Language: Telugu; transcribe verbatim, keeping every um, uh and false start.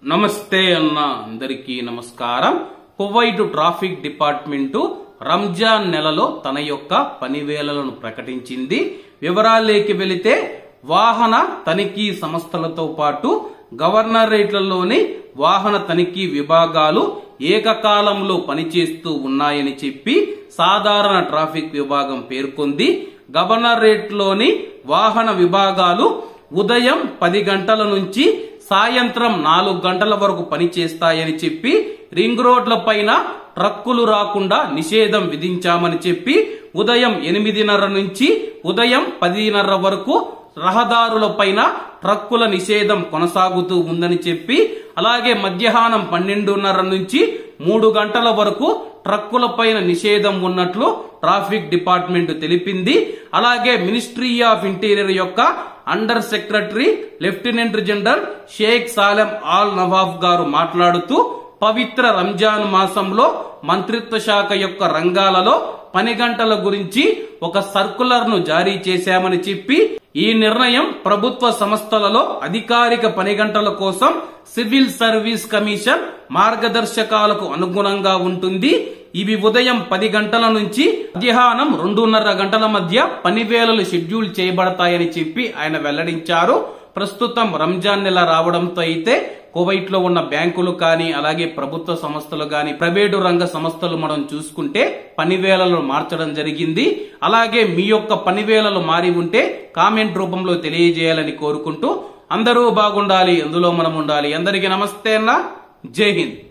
నమస్తే అన్న అందరికీ నమస్కారం. కువైట్ ట్రాఫిక్ డిపార్ట్మెంటు రంజాన్ నెలలో తన యొక్క పనివేళలను ప్రకటించింది. వివరాల్లోకి వెళితే వాహన తనిఖీ సంస్థలతో పాటు గవర్నరేట్లలోని వాహన తనిఖీ విభాగాలు ఏకకాలంలో పనిచేస్తూ ఉన్నాయని చెప్పి సాధారణ ట్రాఫిక్ విభాగం పేర్కొంది. గవర్నరేట్లోని వాహన విభాగాలు ఉదయం పది గంటల నుంచి సాయంత్రం నాలుగు గంటల వరకు పనిచేస్తాయని చెప్పి రింగ్ రోడ్ల పైన ట్రక్కులు రాకుండా నిషేధం విధించామని చెప్పి ఉదయం ఎనిమిదిన్నర నుంచి ఉదయం పదిన్నర వరకు రహదారుల పైన ట్రక్కుల నిషేధం కొనసాగుతూ ఉందని చెప్పి, అలాగే మధ్యాహ్నం పన్నెండున్నర నుంచి మూడు గంటల వరకు ట్రక్కుల పైన నిషేధం ఉన్నట్లు ట్రాఫిక్ డిపార్ట్మెంట్ తెలిపింది. అలాగే మినిస్ట్రీ ఆఫ్ ఇంటీరియర్ యొక్క under secretary lieutenant general Sheikh Salem Al Nawaf గారు మాట్లాడుతూ, పవిత్ర రంజాన్ మాసంలో మంత్రిత్వ శాఖ యొక్క రంగాలలో పని గంటల గురించి ఒక సర్కులర్ ను జారీ చేశామని చెప్పి, ఈ నిర్ణయం ప్రభుత్వ సంస్థలలో అధికారిక పని గంటల కోసం సివిల్ సర్వీస్ కమిషన్ మార్గదర్శకాలకు అనుగుణంగా ఉంటుంది. ఇవి ఉదయం పది గంటల నుంచి మధ్యాహ్నం రెండున్నర గంటల మధ్య పనివేళలు షెడ్యూల్ చేయబడతాయని చెప్పి ఆయన వెల్లడించారు. ప్రస్తుతం రంజాన్ నెల రావడంతో అయితే కువైట్ లో ఉన్న బ్యాంకులు కానీ, అలాగే ప్రభుత్వ సంస్థలు కానీ, ప్రైవేటు రంగ సంస్థలు మనం చూసుకుంటే పనివేళలను మార్చడం జరిగింది. అలాగే మీ యొక్క పనివేళలు మారి ఉంటే కామెంట్ రూపంలో తెలియజేయాలని కోరుకుంటూ, అందరూ బాగుండాలి, అందులో మనం ఉండాలి. అందరికీ నమస్తే అన్న, జై హింద్.